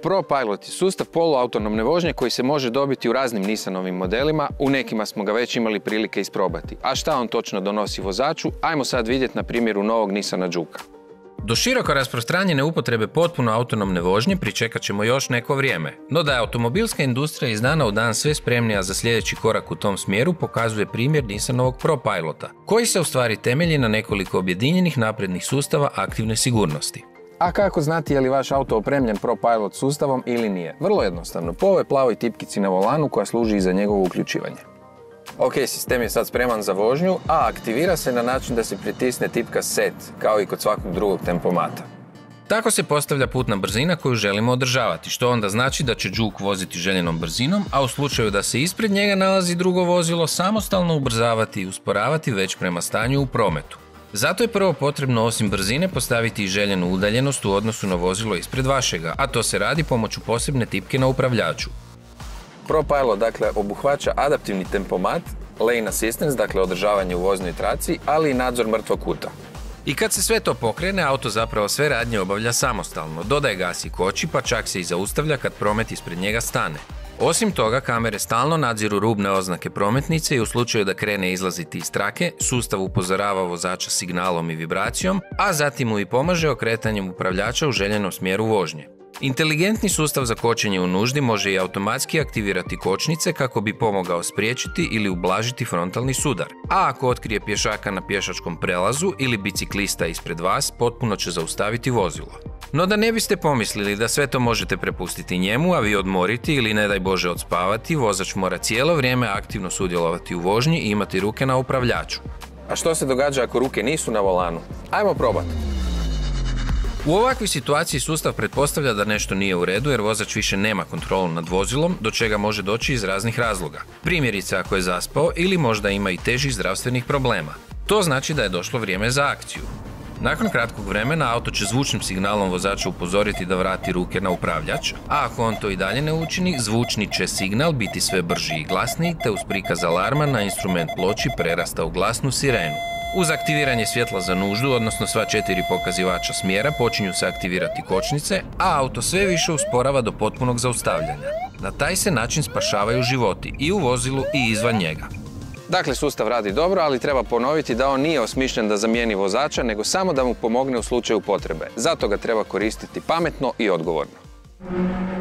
ProPilot je sustav poluautonomne vožnje koji se može dobiti u raznim Nissanovim modelima, u nekima smo ga već imali prilike isprobati. A šta on točno donosi vozaču, ajmo sad vidjeti na primjeru novog Nissana Juke. Do široko rasprostranjene upotrebe potpuno autonomne vožnje pričekat ćemo još neko vrijeme, no da je automobilska industrija iz dana u dan sve spremnija za sljedeći korak u tom smjeru pokazuje primjer Nissanovog ProPilota, koji se u stvari temelji na nekoliko objedinjenih naprednih sustava aktivne sigurnosti. A kako znati je li vaš auto opremljen ProPilot sustavom ili nije? Vrlo jednostavno, po ovoj plavoj tipkici na volanu koja služi i za njegovo uključivanje. Ok, sistem je sad spreman za vožnju, a aktivira se na način da se pritisne tipka Set, kao i kod svakog drugog tempomata. Tako se postavlja putna brzina koju želimo održavati, što onda znači da će Juke voziti željenom brzinom, a u slučaju da se ispred njega nalazi drugo vozilo, samostalno ubrzavati i usporavati već prema stanju u prometu. Zato je prvo potrebno osim brzine postaviti i željenu udaljenost u odnosu na vozilo ispred vašega, a to se radi pomoću posebne tipke na upravljaču. ProPilot dakle obuhvaća adaptivni tempomat, lane assistance, dakle održavanje u voznoj traci, ali i nadzor mrtvog kuta. I kad se sve to pokrene, auto zapravo sve radnje obavlja samostalno, dodaje gas i koči, pa čak se i zaustavlja kad promet ispred njega stane. Osim toga, kamere stalno nadziru rubne oznake prometnice i u slučaju da krene izlaziti iz trake, sustav upozorava vozača signalom i vibracijom, a zatim mu i pomaže okretanjem upravljača u željenom smjeru vožnje. Inteligentni sustav za kočenje u nuždi može i automatski aktivirati kočnice kako bi pomogao spriječiti ili ublažiti frontalni sudar. A ako otkrije pješaka na pješačkom prelazu ili biciklista ispred vas, potpuno će zaustaviti vozilo. No da ne biste pomislili da sve to možete prepustiti njemu, a vi odmoriti ili ne daj Bože odspavati, vozač mora cijelo vrijeme aktivno sudjelovati u vožnji i imati ruke na upravljaču. A što se događa ako ruke nisu na volanu? Ajmo probati. U ovakvoj situaciji sustav pretpostavlja da nešto nije u redu jer vozač više nema kontrolu nad vozilom, do čega može doći iz raznih razloga. Primjerice ako je zaspao ili možda ima i težih zdravstvenih problema. To znači da je došlo vrijeme za akciju. Nakon kratkog vremena auto će zvučnim signalom vozača upozoriti da vrati ruke na upravljač, a ako on to i dalje ne učini, zvučni će signal biti sve brži i glasniji te uz prikaz alarma na instrument ploči prerasta u glasnu sirenu. Uz aktiviranje svjetla za nuždu, odnosno sva 4 pokazivača smjera, počinju se aktivirati kočnice, a auto sve više usporava do potpunog zaustavljanja. Na taj se način spašavaju životi i u vozilu i izvan njega. Dakle, sustav radi dobro, ali treba ponoviti da on nije osmišljen da zamijeni vozača, nego samo da mu pomogne u slučaju potrebe. Zato ga treba koristiti pametno i odgovorno.